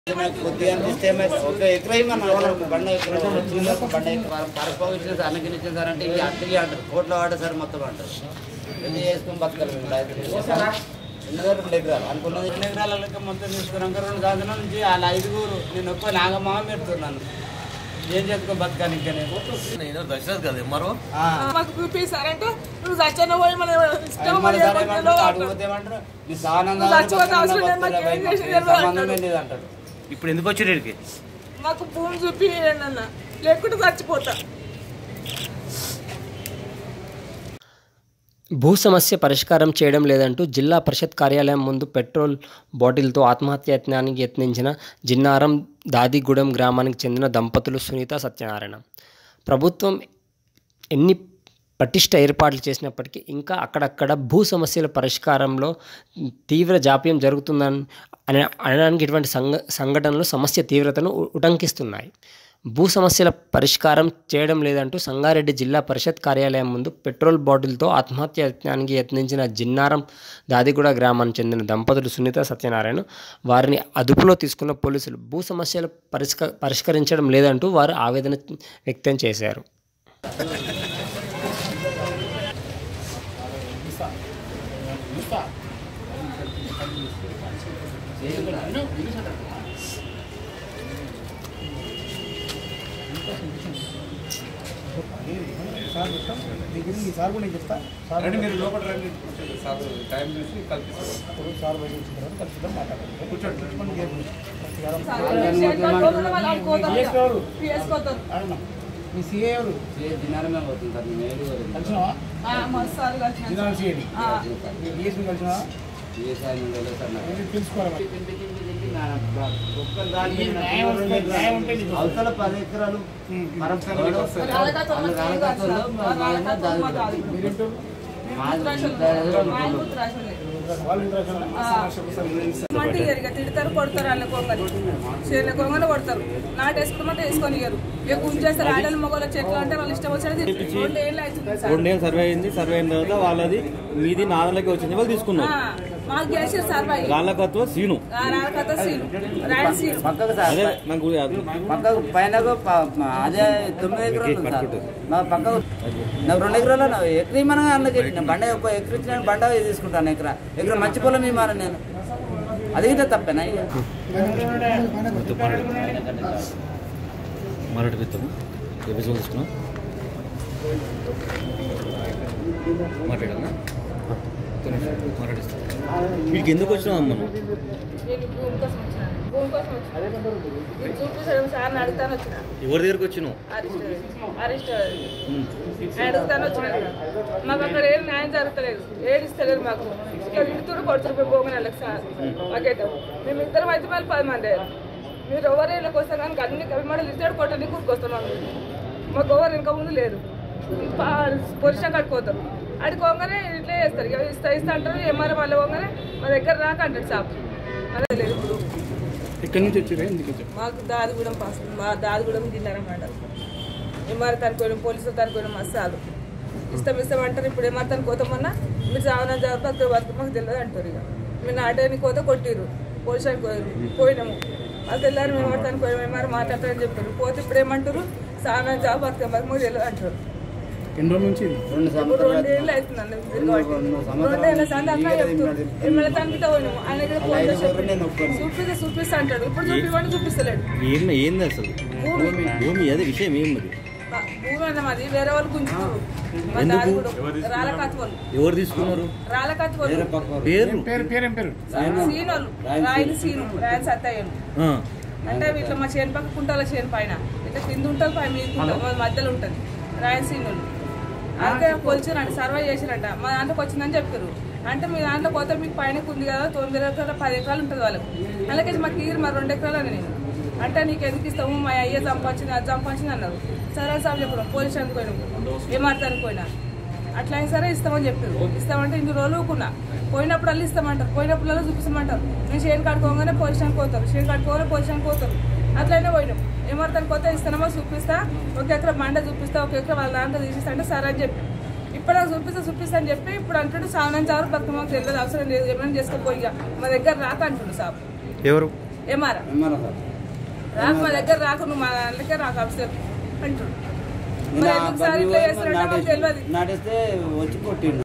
కొద్దిగా అనిపిస్తే ఒక ఎకరం బండ ఎకరం బండ పరపోయించిన సార్ అన్నకి ఇచ్చిన సార్ అంటే ఇవి అట్టివి అంటారు కోట్ల వాడ సార్ మొత్తం అంటారు ఎందుకు చేసుకుని బతకాలి 2 ఎకరాలు అనుకున్నది 2 ఎకరాల లెక్క మొత్తం తీసుకున్నాక 2 సంవత్సరాల నుంచి వాళ్ళ 5 నేను ఒక్క నాగమ్మ పెడుతున్నాను ఏం చేసుకో బతకాలి ఇంకా నేను దశరథ్ కదా మరో మాకు చూపిస్తారంటే నువ్వు చచ్చిన పోయి మన అడిగిపోతేమంటారు నీ సంబంధమే లేదంటాడు. ఇప్పుడు ఎందుకు వచ్చారు ఇక్కడికి? మాకు భూమి చూపియండి అన్న లేకుంటే చచ్చిపోతా. భూ సమస్య పరిష్కారం చేయడం లేదంటూ జిల్లా పరిషత్ కార్యాలయం ముందు పెట్రోల్ బాటిల్తో ఆత్మహత్యాయత్నానికి యత్నించిన జిన్నారం దాదిగూడెం గ్రామానికి చెందిన దంపతులు సునీత సత్యనారాయణ. ప్రభుత్వం ఎన్ని పటిష్ట ఏర్పాట్లు చేసినప్పటికీ ఇంకా అక్కడక్కడ భూ సమస్యల పరిష్కారంలో తీవ్ర జాప్యం జరుగుతుందని అనడానికి ఇటువంటి సంఘటనలు సమస్య తీవ్రతను ఉటంకిస్తున్నాయి. భూ సమస్యల పరిష్కారం చేయడం లేదంటూ సంగారెడ్డి జిల్లా పరిషత్ కార్యాలయం ముందు పెట్రోల్ బాటిల్తో ఆత్మహత్యాయత్నానికి యత్నించిన జిన్నారం దాదిగూడ గ్రామానికి చెందిన దంపతులు సునీత సత్యనారాయణ వారిని అదుపులో తీసుకున్న పోలీసులు భూ సమస్యలు పరిష్కరించడం లేదంటూ వారు ఆవేదన వ్యక్తం చేశారు. సార్ కూడా నేను చెప్తా సార్ మీరు లోపల రండి సార్ టైం చూసి కల్పిస్తారు సార్ బయట వచ్చిన తర్వాత కలుపుదాం మాట్లాడతాం కూర్చోండి మీ సీఏ ఎవరు కలిసినావా డిఎస్పీ కలిసినావా అవతల 10 ఎకరాలు తిడతారు కొడతారు వాళ్ళ కొంగలు చేనుల కొంగలు కొడతారు నాటేసుకోమంటే వేసుకొని ఇయ్యరు ఇక గుంజేస్తారు ఆడలు మొగల చెట్లు అంటే వాళ్ళు ఇష్టం వచ్చేది 2 ఏళ్ళు అవుతుంది. సర్వే అయింది. సర్వే అయిన తర్వాత వాళ్ళది మీది నాదలకి వచ్చింది వాళ్ళు తీసుకున్నారు. మాకు గెలిచారు సర్వే రాళ్ళకత్వ సీను పక్కకు పైన అదే 9 ఎకరాలు పక్కకు నాకు 2 ఎకరాలు ఎకరీ మనం అందుకే బండ ఒక ఎకర ఇచ్చిన బండ తీసుకుంటాను ఎకరం మంచి పొలం ఇవ్వాలి నేను అది గిట్ట తప్పేనా మాట్లాడిపిస్తాము ఎపిసోడ్ తీసుకున్నాం మాట్లాడన్నా మాట్లాడిస్తాం. వీడికి ఎందుకు వచ్చినావు అమ్మ? ఎవరి దగ్గరకు వచ్చినావు? అడుగుతాను వచ్చిన మాకు అక్కడ ఏం న్యాయం జరుగుతలేదు, ఏడిస్తలేదు మాకు ఇక్కడ ఇంటితో కొడుతురు పోగని వాళ్ళకి సార్ మాకైతే మేము ఇద్దరం అయితే మళ్ళీ 10 మంది మీరు ఎవరు ఇళ్ళకి వస్తాం కానీ అన్ని కవిమాడలు ఇస్తాడు కొట్టని కూరుకొస్తున్నాం మాకు ఎవరు ఇంకా ముందు లేదు పొజిషన్ కట్టుకోతారు అడుకోగానే ఇట్లా చేస్తారు ఇక ఇస్తా అంటారు ఎంఆర్ఎం వాళ్ళు పోగానే మా దగ్గర రాక అంటాడు సాప్ అదే లేదు. ఇప్పుడు ఎక్కడి నుంచి వచ్చారు? మాకు దాదిగూడెం మా దాదిగూడెం జిల్లారం అంటారు. ఎంఆర్ తనుకోవడం పోలీసులు తనుకోవడం మస్తాలు ఇష్టం అంటారు. ఇప్పుడు ఎంఆర్ తనుకోతామన్నా మీరు చావన జాగ్రత్త బతుకు మాకు తెలియదు అంటారు. ఇక మీరు నాటేని కోత కొట్టిరు పోలీసులకు పోయినాము వాళ్ళు తెల్లారు మేము ఎవరు తనుకోవడం ఎంఆర్ మాట్లాడతారని చెప్పారు. పోతే ఇప్పుడు ఏమంటారు చావన జాబ్ బతుకు మాకు తెలియదు అంటారు. 2 రోజుల నుంచి 2 ఏళ్ళు అవుతుందండి 2 ఏళ్ళ సార్లు అన్నా చెప్తారు ఎమ్మెల్యే తనకితే పోయినాము ఆయన దగ్గర ఫోన్ చూపిస్తా అంటాడు. ఇప్పుడు చూపివ్వండి చూపిస్తలేడు. ఏంది అసలు భూమి అదే విషయం ఏమది భూమి అన్న మాది వేరే వాళ్ళు గుంజుతారు. రాళ్ళకత్వలు ఎవరు తీసుకున్నారు? రాళ్ళకత్వలు పేరు సీనోళ్ళు రాయని సీను రాయని సత్తయ్యలు అంటే ఇట్లా మా చేను పక్క కుంటాల చేను పైన ఇట్లా కింద ఉంటుంది పైన మీద మధ్యలో ఉంటుంది రాయని సీనులు. అంతే కొలిచిరండి సర్వే చేసిరంట మా దాంట్లోకి వచ్చిందని చెప్పారు. అంటే మీ దాంట్లో కొత్త మీకు పైన ఉంది కదా 9 ఎకరాలు 10 ఎకరాలు ఉంటుంది వాళ్ళకి అలాగే మాకు తీరు మరి 2 ఎకరాలు అని నేను అంటే నీకు ఎందుకు ఇస్తాము మా అయ్యే సంపాదించింది అది సంపాదించింది అన్నారు. సరే సార్ చెప్పడం పోలీసు అనుకోయినాము ఏమార్త అనుకోయినా అట్లా అయినా సరే ఇస్తామని చెప్పారు. ఇస్తామంటే 2 రోజులు ఊకున్నా పోయినప్పుడు అల్లు ఇస్తామంటారు పోయినప్పుడు చూపిస్తామంటారు. నేను షేన్ కట్టుకోగానే పొజిషన్కి పోతారు షేన్ కట్టుకోగానే పొజిషన్కి పోతారు అట్లయినా పోయినాం. ఏమర్థానికి పోతే ఇస్తానమో చూపిస్తా 1 ఎకరా మండ చూపిస్తా 1 ఎకరా వాళ్ళ దాంట్లో తీసిస్తా అంటే సరే అని చెప్పి ఇప్పుడు నాకు చూపిస్తా అని చెప్పి ఇప్పుడు అంటాడు సావనం చారు బతుకమ్మకు తెలియదు అవసరం లేదు ఏమైనా చేసుకోపోయిగా మా దగ్గర రాక అంటుండు సాబ్ ఎవరు ఏమారా సార్ రాకు మా దగ్గర రాకు నువ్వు మా దగ్గర రాకు అఫ్సర్ అంటాడు. మరి ఎందుకు సార్ ఇట్లా చేస్తారంటే మాకు తెలియదు. నాటేస్తే వచ్చి కొట్టిండు.